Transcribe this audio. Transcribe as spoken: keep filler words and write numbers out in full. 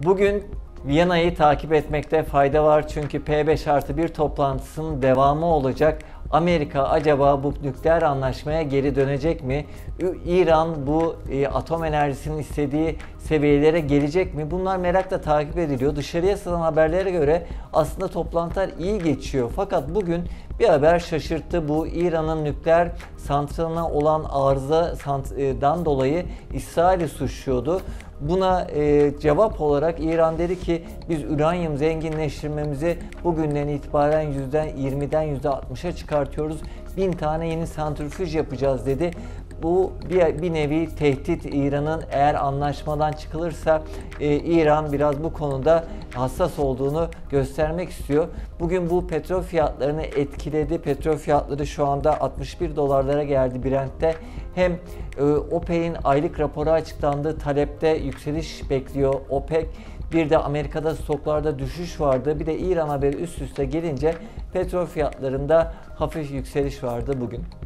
Bugün Viyana'yı takip etmekte fayda var çünkü P beş artı bir toplantısının devamı olacak. Amerika acaba bu nükleer anlaşmaya geri dönecek mi? İran bu e, atom enerjisinin istediği seviyelere gelecek mi? Bunlar merakla takip ediliyor. Dışarıya sızan haberlere göre aslında toplantılar iyi geçiyor. Fakat bugün bir haber şaşırttı. Bu İran'ın nükleer santralına olan arızadan dolayı İsrail'i suçluyordu. Buna e, cevap olarak İran dedi ki biz uranyum zenginleştirmemizi bugünden itibaren yüzde yirmiden yüzde altmışa çıkartıyoruz. Bin tane yeni santrifüj yapacağız dedi. Bu bir, bir nevi tehdit. İran'ın eğer anlaşmadan çıkılırsa e, İran biraz bu konuda hassas olduğunu göstermek istiyor. Bugün bu petrol fiyatlarını etkiledi. Petrol fiyatları şu anda altmış bir dolarlara geldi Brent'te. Hem e, OPEC'in aylık raporu açıklandı. Talepte yükseliş bekliyor OPEC. Bir de Amerika'da stoklarda düşüş vardı. Bir de İran haberi üst üste gelince petrol fiyatlarında hafif yükseliş vardı bugün.